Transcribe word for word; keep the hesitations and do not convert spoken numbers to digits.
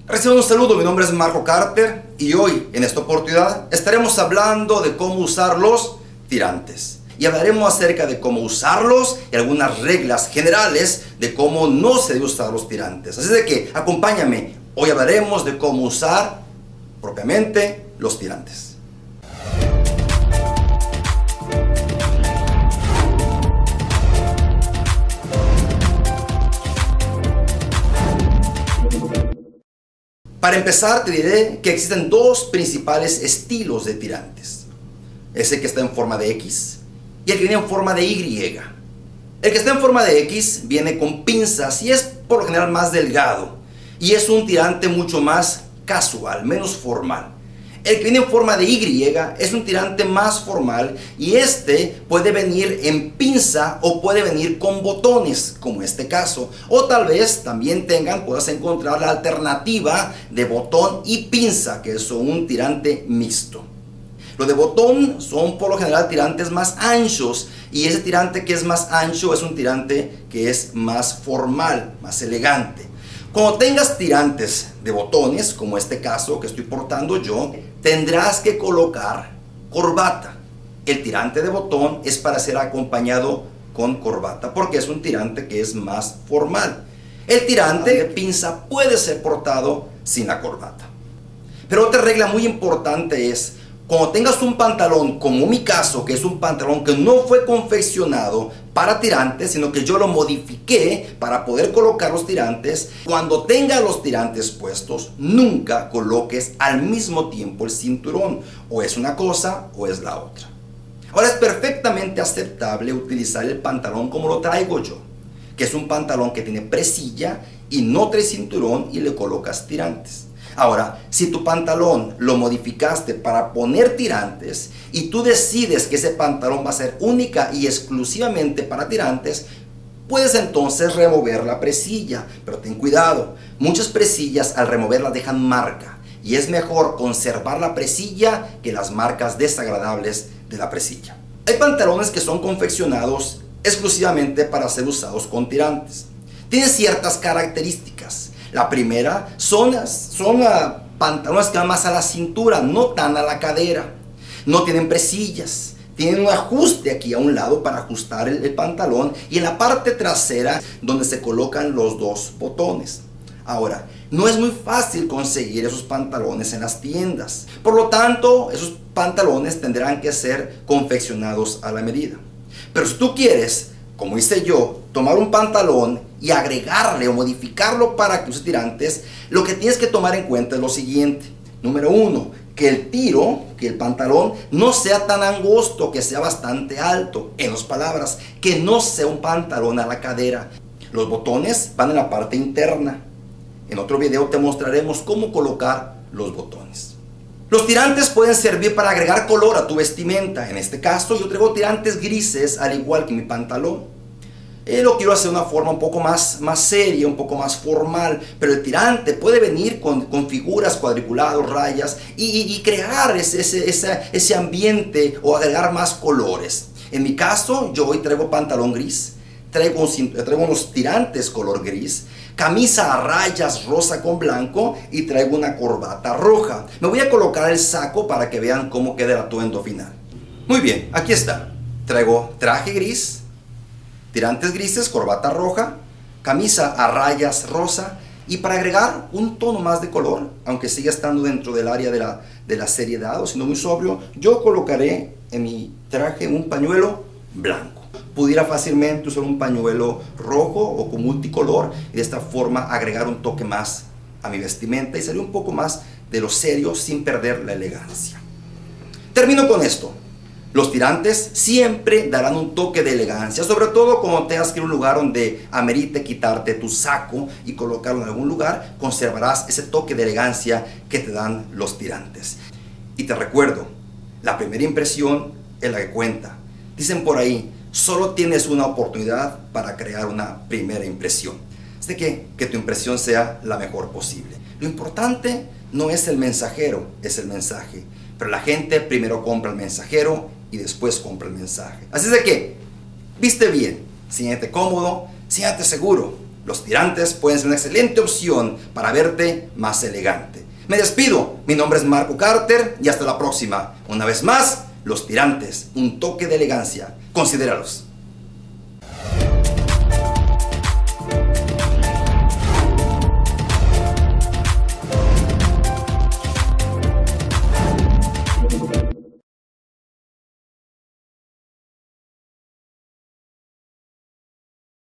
Reciban un saludo, mi nombre es Marco Carter y hoy en esta oportunidad estaremos hablando de cómo usar los tirantes. Y hablaremos acerca de cómo usarlos y algunas reglas generales de cómo no se debe usar los tirantes. Así de que acompáñame, hoy hablaremos de cómo usar propiamente los tirantes. Para empezar, te diré que existen dos principales estilos de tirantes. Ese que está en forma de X y el que viene en forma de Y. El que está en forma de X viene con pinzas y es por lo general más delgado. Y es un tirante mucho más casual, menos formal. El que viene en forma de Y es un tirante más formal y este puede venir en pinza o puede venir con botones, como este caso. O tal vez también tengan, puedas encontrar la alternativa de botón y pinza, que son un tirante mixto. Los de botón son por lo general tirantes más anchos y ese tirante que es más ancho es un tirante que es más formal, más elegante. Cuando tengas tirantes de botones, como este caso que estoy portando yo, tendrás que colocar corbata. El tirante de botón es para ser acompañado con corbata, porque es un tirante que es más formal. El tirante de pinza puede ser portado sin la corbata. Pero otra regla muy importante es, cuando tengas un pantalón, como mi caso, que es un pantalón que no fue confeccionado para tirantes, sino que yo lo modifiqué para poder colocar los tirantes, cuando tengas los tirantes puestos, nunca coloques al mismo tiempo el cinturón. O es una cosa o es la otra. Ahora, es perfectamente aceptable utilizar el pantalón como lo traigo yo, que es un pantalón que tiene presilla y no trae cinturón y le colocas tirantes. Ahora, si tu pantalón lo modificaste para poner tirantes y tú decides que ese pantalón va a ser única y exclusivamente para tirantes, puedes entonces remover la presilla. Pero ten cuidado, muchas presillas al removerla dejan marca y es mejor conservar la presilla que las marcas desagradables de la presilla. Hay pantalones que son confeccionados exclusivamente para ser usados con tirantes. Tienen ciertas características. La primera son, son uh, pantalones que van más a la cintura, no tan a la cadera. No tienen presillas. Tienen un ajuste aquí a un lado para ajustar el, el pantalón y en la parte trasera donde se colocan los dos botones. Ahora, no es muy fácil conseguir esos pantalones en las tiendas. Por lo tanto, esos pantalones tendrán que ser confeccionados a la medida. Pero si tú quieres, como hice yo, tomar un pantalón y agregarle o modificarlo para que use tirantes, lo que tienes que tomar en cuenta es lo siguiente. Número uno, que el tiro, que el pantalón no sea tan angosto, que sea bastante alto. En otras palabras, que no sea un pantalón a la cadera. Los botones van en la parte interna. En otro video te mostraremos cómo colocar los botones. Los tirantes pueden servir para agregar color a tu vestimenta. En este caso yo traigo tirantes grises al igual que mi pantalón. Eh, lo quiero hacer de una forma un poco más, más seria, un poco más formal. Pero el tirante puede venir con, con figuras, cuadriculados, rayas y, y, y crear ese, ese, ese, ese ambiente o agregar más colores. En mi caso yo hoy traigo pantalón gris. Traigo, un, traigo unos tirantes color gris, camisa a rayas rosa con blanco y traigo una corbata roja. Me voy a colocar el saco para que vean cómo queda el atuendo final. Muy bien, aquí está. Traigo traje gris, tirantes grises, corbata roja, camisa a rayas rosa y para agregar un tono más de color, aunque siga estando dentro del área de la, de la seriedad o siendo muy sobrio, yo colocaré en mi traje un pañuelo blanco. Pudiera fácilmente usar un pañuelo rojo o con multicolor y de esta forma agregar un toque más a mi vestimenta y salir un poco más de lo serio sin perder la elegancia. Termino con esto. Los tirantes siempre darán un toque de elegancia, sobre todo cuando tengas que ir a un lugar donde amerite quitarte tu saco y colocarlo en algún lugar, conservarás ese toque de elegancia que te dan los tirantes. Y te recuerdo, la primera impresión es la que cuenta. Dicen por ahí, solo tienes una oportunidad para crear una primera impresión. Así que, que tu impresión sea la mejor posible. Lo importante no es el mensajero, es el mensaje. Pero la gente primero compra el mensajero y después compra el mensaje. Así de que, viste bien, siéntete cómodo, siéntete seguro Los tirantes pueden ser una excelente opción para verte más elegante. Me despido, mi nombre es Marco Carter y hasta la próxima. Una vez más, los tirantes, un toque de elegancia. Considéralos.